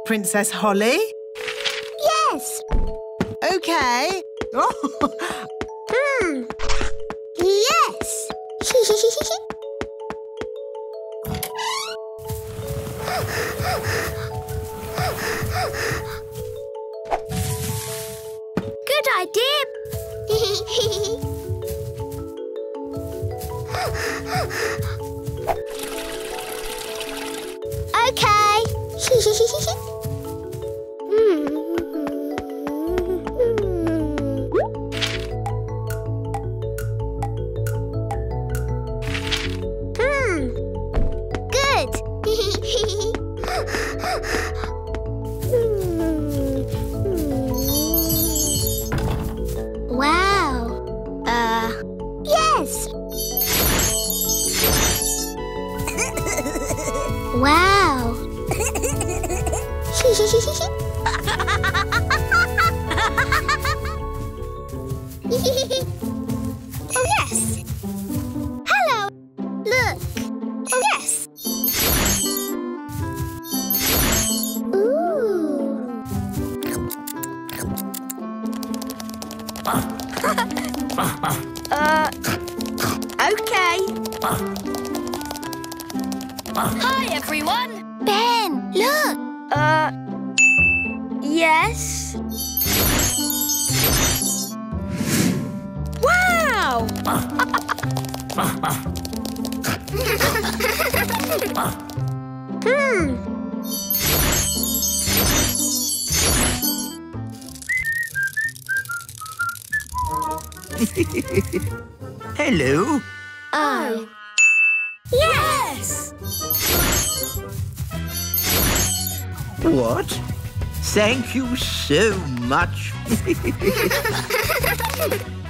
Princess Holly? Yes. OK. Yes. Good idea. Okay. Good. Wow. Yes. Wow. Oh, yes. Hello. Look. Oh, yes. Ooh. Okay. Hi, everyone. Ben, look. Yes. Wow! Hello. Oh. Yes! What? Thank you so much.